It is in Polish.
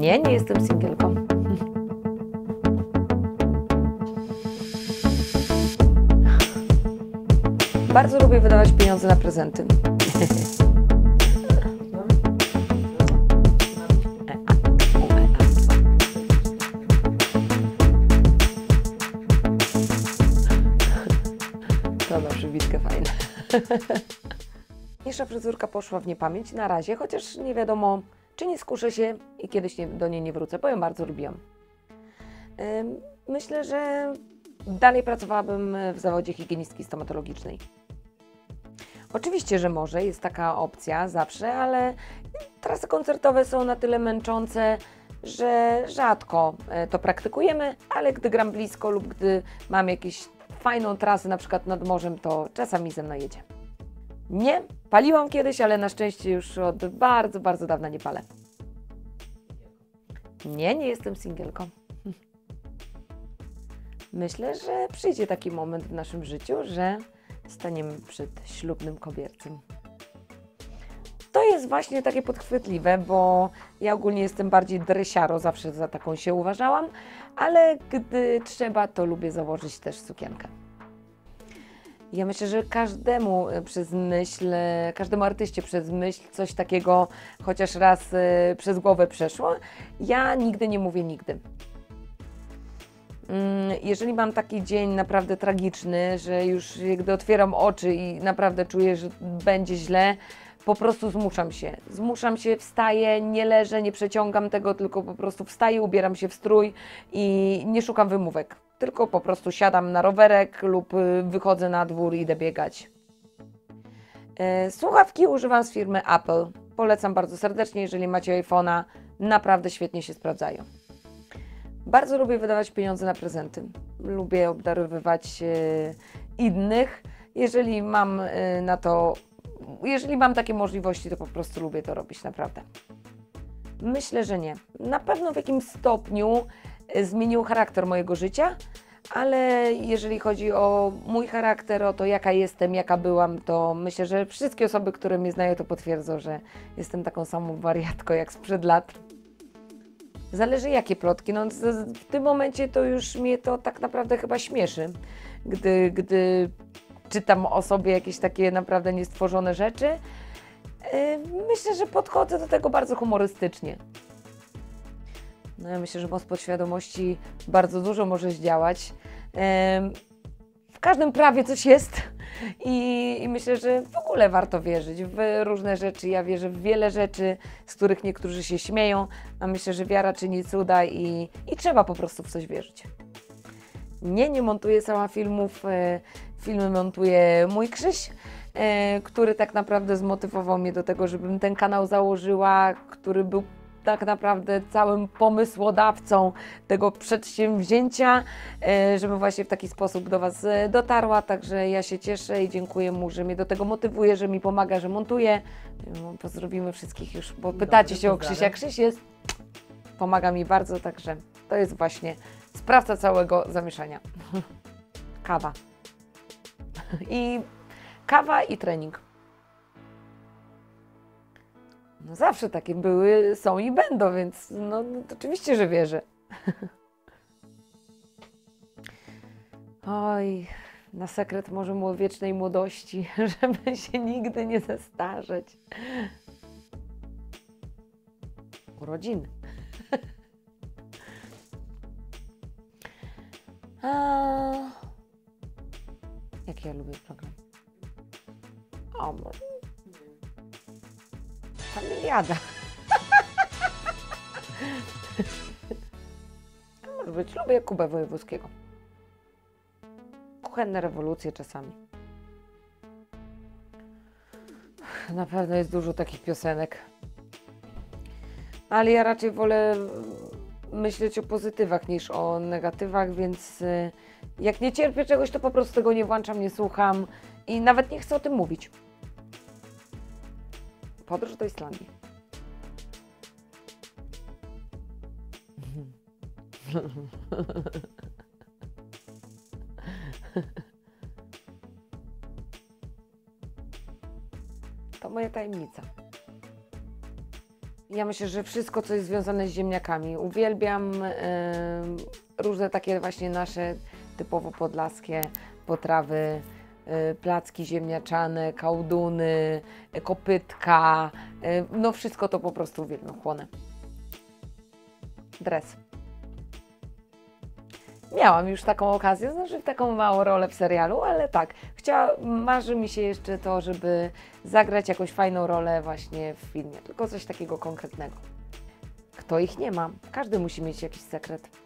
Nie, nie jestem singielką. Bardzo lubię wydawać pieniądze na prezenty. To ma przybitkę fajne. Dzisiejsza fryzurka poszła w niepamięć na razie, chociaż nie wiadomo, czy nie skuszę się i kiedyś do niej nie wrócę, bo ją bardzo lubiłam. Myślę, że dalej pracowałabym w zawodzie higienistki stomatologicznej. Oczywiście, że może, jest taka opcja zawsze, ale trasy koncertowe są na tyle męczące, że rzadko to praktykujemy, ale gdy gram blisko lub gdy mam jakąś fajną trasę, na przykład nad morzem, to czasami ze mną jedzie. Nie, paliłam kiedyś, ale na szczęście już od bardzo, bardzo dawna nie palę. Nie, nie jestem singielką. Myślę, że przyjdzie taki moment w naszym życiu, że staniemy przed ślubnym kobiercem. To jest właśnie takie podchwytliwe, bo ja ogólnie jestem bardziej dresiaro, zawsze za taką się uważałam, ale gdy trzeba, to lubię założyć też sukienkę. Ja myślę, że każdemu artyście przez myśl coś takiego chociaż raz przez głowę przeszło. Ja nigdy nie mówię nigdy. Jeżeli mam taki dzień naprawdę tragiczny, że już gdy otwieram oczy i naprawdę czuję, że będzie źle, po prostu zmuszam się, wstaję, nie leżę, nie przeciągam tego, tylko po prostu wstaję, ubieram się w strój i nie szukam wymówek. Tylko po prostu siadam na rowerek lub wychodzę na dwór i idę biegać. Słuchawki używam z firmy Apple. Polecam bardzo serdecznie, jeżeli macie iPhone'a, naprawdę świetnie się sprawdzają. Bardzo lubię wydawać pieniądze na prezenty. Lubię obdarowywać innych. Jeżeli mam takie możliwości, to po prostu lubię to robić, naprawdę. Myślę, że nie. Na pewno w jakimś stopniu zmienił charakter mojego życia, ale jeżeli chodzi o mój charakter, o to jaka jestem, jaka byłam, to myślę, że wszystkie osoby, które mnie znają, to potwierdzą, że jestem taką samą wariatką jak sprzed lat. Zależy jakie plotki. No, w tym momencie to już mnie to tak naprawdę chyba śmieszy, gdy czytam o sobie jakieś takie naprawdę niestworzone rzeczy. Myślę, że podchodzę do tego bardzo humorystycznie. No ja myślę, że moc podświadomości bardzo dużo może zdziałać. W każdym prawie coś jest i myślę, że w ogóle warto wierzyć w różne rzeczy. Ja wierzę w wiele rzeczy, z których niektórzy się śmieją, a myślę, że wiara czyni cuda i trzeba po prostu w coś wierzyć. Nie montuję sama filmów, filmy montuje mój Krzyś, który tak naprawdę zmotywował mnie do tego, żebym ten kanał założyła, który był tak naprawdę całym pomysłodawcą tego przedsięwzięcia, żeby właśnie w taki sposób do Was dotarła, także ja się cieszę i dziękuję mu, że mnie do tego motywuje, że mi pomaga, że montuje. Pozdrowimy wszystkich już, bo pytacie się o Krzysia. Krzyś pomaga mi bardzo, także to jest właśnie sprawca całego zamieszania. Kawa. Kawa i trening. No zawsze takie były, są i będą, więc no oczywiście, że wierzę. Oj, na sekret może wiecznej młodości, żeby się nigdy nie zestarzeć. Urodziny. Jaki ja lubię program? O, może... Familiada. Może być, lubię Kubę Wojewódzkiego. Kuchenne rewolucje czasami. Na pewno jest dużo takich piosenek. Ale ja raczej wolę myśleć o pozytywach niż o negatywach, więc jak nie cierpię czegoś, to po prostu tego nie włączam, nie słucham i nawet nie chcę o tym mówić. Podróż do Islandii. To moja tajemnica. Ja myślę, że wszystko, co jest związane z ziemniakami. Uwielbiam różne takie właśnie nasze typowo podlaskie potrawy, placki ziemniaczane, kałduny, kopytka. No wszystko to po prostu uwielbiam, chłonę. Dres. Miałam już taką okazję, znaczy taką małą rolę w serialu, ale tak, marzy mi się jeszcze to, żeby zagrać jakąś fajną rolę właśnie w filmie, tylko coś takiego konkretnego. Kto ich nie ma? Każdy musi mieć jakiś sekret.